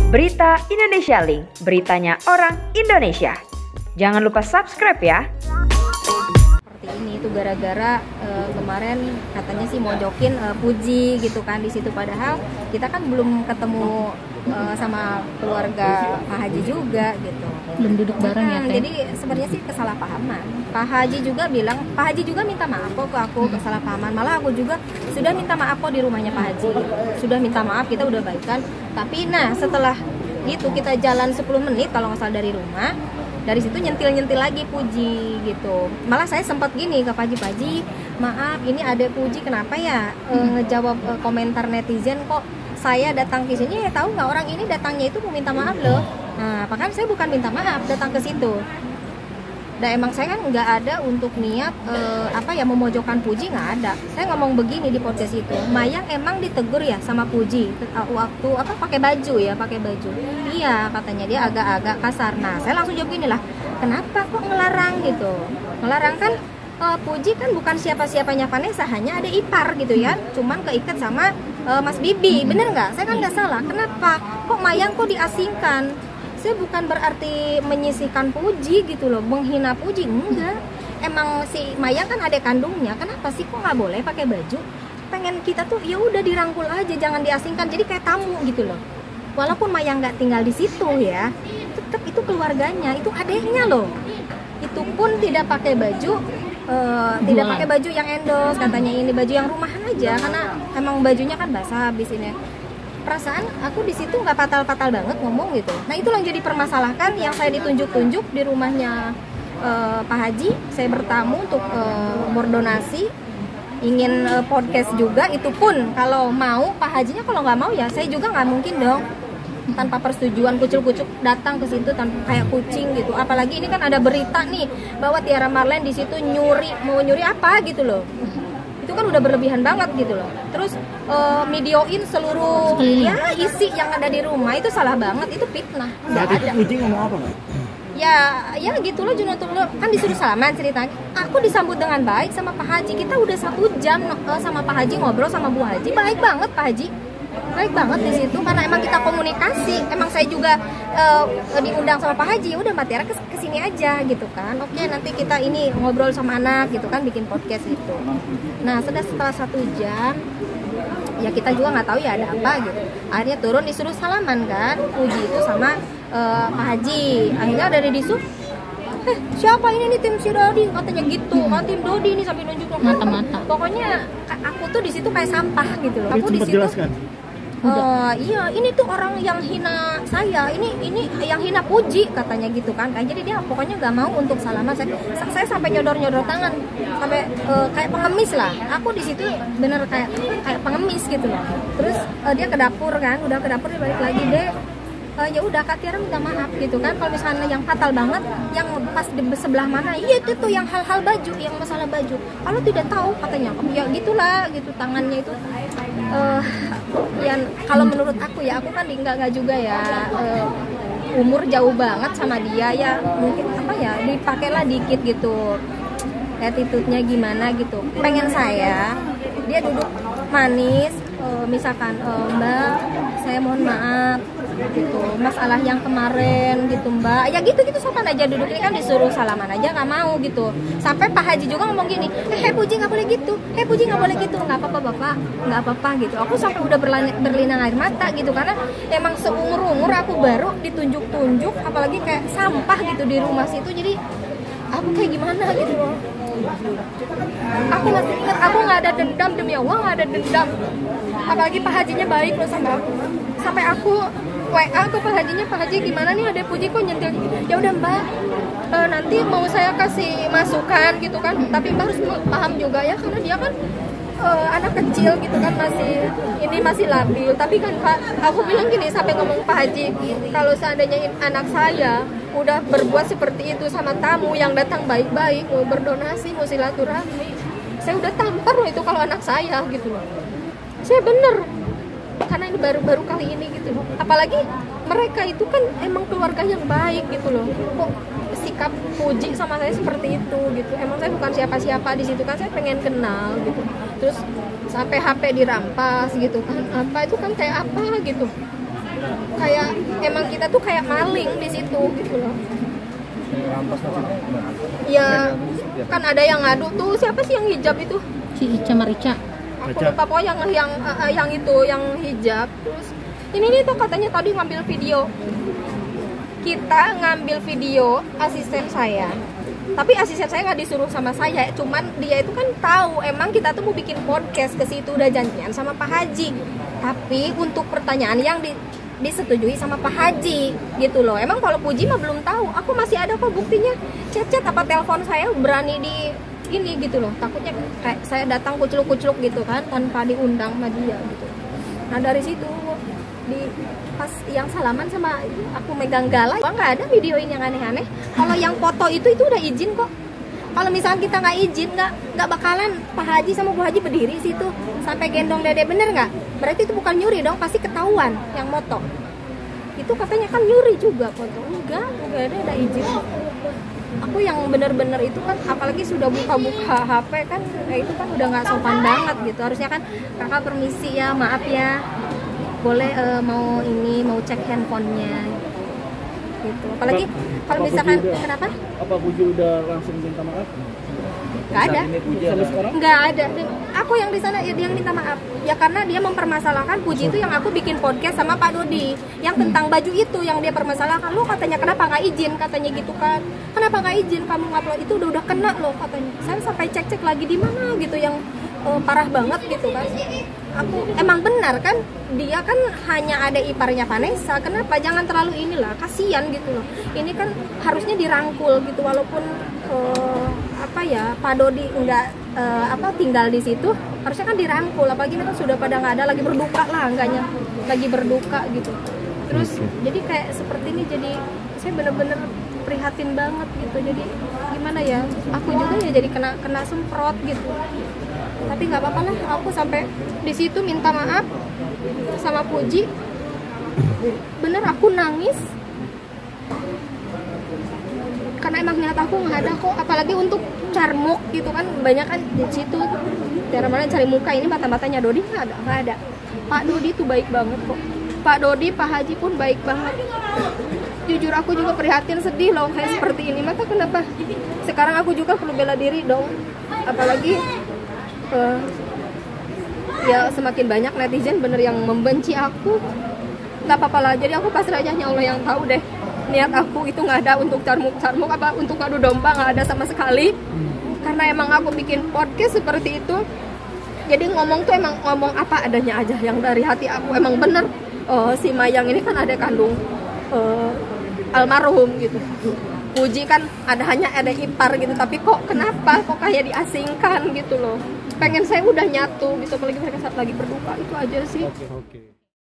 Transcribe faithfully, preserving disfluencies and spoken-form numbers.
Berita Indonesia Link, beritanya orang Indonesia. Jangan lupa subscribe ya. Seperti ini itu gara-gara uh, kemarin katanya sih mojokin uh, Puji gitu kan di situ, padahal kita kan belum ketemu uh, sama keluarga Pak Haji juga gitu. Belum duduk bareng ya, Teh? Jadi sebenarnya sih kesalahpahaman. Pak Haji juga bilang, Pak Haji juga minta maaf kok ke aku, kesalahpahaman. Malah aku juga sudah minta maaf kok di rumahnya Pak Haji. Sudah minta maaf, kita udah baikan. Tapi nah setelah itu kita jalan sepuluh menit kalau nggak salah dari rumah, dari situ nyentil-nyentil lagi Puji gitu. Malah saya sempat gini ke Pak Haji, Pak Haji, maaf ini ada Puji kenapa ya e, ngejawab e, komentar netizen kok saya datang ke sini, ya tahu nggak orang ini datangnya itu mau minta maaf loh. Nah, bahkan saya bukan minta maaf datang ke situ. Dan emang saya kan nggak ada untuk niat e, apa ya memojokkan Puji, nggak ada. Saya ngomong begini di podcast itu, Mayang emang ditegur ya sama Puji waktu apa pakai baju ya, pakai baju. Iya katanya dia agak-agak kasar. Nah saya langsung jawab gini lah, kenapa kok ngelarang gitu? Ngelarang kan e, Puji kan bukan siapa-siapanya Vanessa, hanya ada ipar gitu ya. Cuman keikat sama e, Mas Bibi, bener nggak? Saya kan nggak salah. Kenapa? Kok Mayang kok diasingkan? Saya bukan berarti menyisihkan Puji gitu loh, menghina Puji, enggak. Emang si Mayang kan adik kandungnya, kenapa sih kok nggak boleh pakai baju? Pengen kita tuh ya udah dirangkul aja, jangan diasingkan, jadi kayak tamu gitu loh. Walaupun Mayang nggak tinggal di situ ya, tetap itu keluarganya, itu adiknya loh. Itu pun tidak pakai baju, uh, tidak pakai baju yang endos, katanya ini baju yang rumahan aja, karena emang bajunya kan basah habis ini. Perasaan aku di situ nggak fatal-fatal banget ngomong gitu. Nah itu yang jadi permasalahan, yang saya ditunjuk-tunjuk di rumahnya uh, Pak Haji. Saya bertamu untuk uh, berdonasi, ingin uh, podcast juga. Itu pun kalau mau Pak Hajinya, kalau nggak mau ya saya juga nggak mungkin dong tanpa persetujuan kucuk-kucuk datang ke situ tanpa kayak kucing gitu. Apalagi ini kan ada berita nih bahwa Tiara Marlene di situ nyuri, mau nyuri apa gitu loh. Itu kan udah berlebihan banget gitu loh. Terus uh, videoin seluruh ya isi yang ada di rumah, itu salah banget, itu fitnah. Nggak ada. Puji ngomong apa nggak? Ya, ya gitulah Junatullah, kan disuruh salaman ceritanya. Aku disambut dengan baik sama Pak Haji. Kita udah satu jam uh, sama Pak Haji ngobrol sama Bu Haji, baik banget Pak Haji. Baik banget di situ karena emang kita komunikasi. Emang saya juga uh, diundang sama Pak Haji, udah Mbak Tiara kes- kesini aja gitu kan. Oke, nanti kita ini ngobrol sama anak gitu kan, bikin podcast gitu. Nah, sudah setelah satu jam ya kita juga nggak tahu ya ada apa gitu. Akhirnya turun disuruh salaman kan, Puji itu sama uh, Pak Haji. Akhirnya dari disu, eh siapa ini nih tim si Dodi, katanya gitu. Kan tim Dodi ini sambil nunjuk mata-mata. Pokoknya aku tuh di situ kayak sampah gitu loh. Tapi Aku di sempat situ jelaskan. Uh, iya, ini tuh orang yang hina saya, ini ini yang hina Puji katanya gitu kan. Kayak jadi dia pokoknya nggak mau untuk salaman. Saya, saya sampai nyodor-nyodor tangan, sampai uh, kayak pengemis lah. Aku di situ bener kayak kayak pengemis gitu loh. Terus uh, dia ke dapur kan, udah ke dapur dia balik lagi deh. Uh, ya udah Kak Tiara minta maaf gitu kan. Kalau misalnya yang fatal banget, yang pas di sebelah mana, iya itu tuh yang hal-hal baju, yang masalah baju. Kalau tidak tahu katanya, ya gitulah gitu tangannya itu. Uh, yang kalau menurut aku ya, aku kan enggak enggak juga ya uh, umur jauh banget sama dia ya, mungkin apa ya dipakailah dikit gitu, attitude-nya gimana gitu. Pengen saya dia duduk manis, uh, misalkan uh, Mbak saya mohon maaf gitu masalah yang kemarin gitu Mbak, ya gitu gitu sopan aja duduk. Ini kan disuruh salaman aja nggak mau gitu. Sampai Pak Haji juga ngomong gini, eh hey, Puji nggak boleh gitu, eh hey, Puji nggak boleh gitu. Nggak apa-apa Bapak, nggak apa-apa gitu. Aku sampai udah berlin- berlinang air mata gitu, karena emang seumur umur aku baru ditunjuk-tunjuk, apalagi kayak sampah gitu di rumah situ. Jadi aku kayak gimana gitu loh. Aku masih ingat, aku nggak ada dendam, demi Allah nggak ada dendam. Apalagi Pak Hajinya baik loh sama aku. Sampai aku W A ke Pak Hajinya, Pak Haji gimana nih ada Puji kok nyentil. Ya udah Mbak, e, nanti mau saya kasih masukan gitu kan. Tapi Mbak harus paham juga ya, karena dia kan e, anak kecil gitu kan, masih ini masih labil. Tapi kan Pak, aku bilang gini sampai ngomong Pak Haji, kalau seandainya anak saya udah berbuat seperti itu sama tamu yang datang baik-baik, mau berdonasi, mau silaturahmi, saya udah tampar loh itu kalau anak saya gitu loh. Saya bener, karena ini baru-baru kali ini gitu loh. Apalagi mereka itu kan emang keluarga yang baik gitu loh. Kok sikap Puji sama saya seperti itu gitu. Emang saya bukan siapa-siapa di situ kan, saya pengen kenal gitu. Terus sampai H P dirampas gitu kan. Apa itu kan kayak apa gitu. kayak emang kita tuh kayak maling di situ gitu loh. Ya kan ada yang ngadu tuh, siapa sih yang hijab itu? Si Ica Marica. Aku lupa pokoknya yang yang uh, yang itu yang hijab. Terus ini nih tuh katanya tadi ngambil video. Kita ngambil video asisten saya. Tapi asisten saya nggak disuruh sama saya, cuman dia itu kan tahu emang kita tuh mau bikin podcast ke situ, udah janjian sama Pak Haji. Tapi untuk pertanyaan yang di, disetujui sama Pak Haji gitu loh. Emang kalau Puji mah belum tahu. Aku masih ada kok buktinya. Chat-chat apa telepon saya berani di ini gitu loh. Takutnya kayak saya datang kucluk-kucluk gitu kan tanpa diundang sama dia gitu. Nah dari situ di pas yang salaman sama aku megang galai, nggak ada videoin yang aneh-aneh. Kalau yang foto itu itu udah izin kok. Kalau misalnya kita nggak izin, nggak nggak bakalan Pak Haji sama Bu Haji berdiri situ sampai gendong dede, bener nggak? Berarti itu bukan nyuri dong, pasti ketahuan yang moto. Itu katanya kan nyuri juga foto. Enggak, enggak ada, ada izin. Aku yang bener-bener itu kan, apalagi sudah buka-buka H P kan, ya itu kan udah nggak sopan banget gitu. Harusnya kan kakak permisi ya, maaf ya, boleh uh, mau ini mau cek handphonenya gitu. Apalagi kalau misalkan udah, kenapa? Apa Puji udah langsung minta maaf? Gak ada. Nggak ada. Aku yang di sana ya dia yang minta maaf. Ya karena dia mempermasalahkan Puji itu yang aku bikin podcast sama Pak Dodi yang tentang baju itu yang dia permasalahkan. Lu katanya kenapa nggak izin, katanya gitu kan. Kenapa nggak izin kamu ngupload itu udah udah kena loh katanya. Saya sampai cek-cek lagi di mana gitu yang uh, parah banget gitu kan. Aku emang benar kan, dia kan hanya ada iparnya Vanessa, kenapa jangan terlalu inilah, kasihan gitu loh. Ini kan harusnya dirangkul gitu, walaupun uh, apa ya Pak Dodi nggak uh, apa tinggal di situ, harusnya kan dirangkul. Apalagi mereka sudah pada nggak ada, lagi berduka lah, enggaknya lagi berduka gitu. Terus jadi kayak seperti ini, jadi saya bener-bener prihatin banget gitu. Jadi gimana ya, aku juga ya jadi kena kena semprot gitu. Tapi nggak apa-apa lah, aku sampai di situ minta maaf sama Puji. Bener aku nangis karena emang niat aku nggak ada kok, apalagi untuk carmuk gitu kan, banyak kan di situ cara mana cari muka. Ini mata-matanya Dodi nggak ada, nggak ada. Pak Dodi tuh baik banget kok, Pak Dodi, Pak Haji pun baik banget. Jujur aku juga prihatin, sedih loh kayak seperti ini. Maka kenapa sekarang aku juga perlu bela diri dong, apalagi Uh, ya semakin banyak netizen bener yang membenci aku. Nggak apa-apa lah, jadi aku pasrah aja, hanya Allah yang tahu deh. Niat aku itu nggak ada untuk carmuk-carmuk apa untuk ngadu domba, nggak ada sama sekali. Karena emang aku bikin podcast seperti itu, jadi ngomong tuh emang ngomong apa adanya aja yang dari hati aku. Emang bener uh, si Mayang ini kan ada kandung uh, almarhum gitu. Puji kan ada hanya ada ipar gitu, tapi kok kenapa kok kayak diasingkan gitu loh. Pengen saya udah nyatu gitu, apalagi mereka saat lagi berduka, itu aja sih. Oke, oke.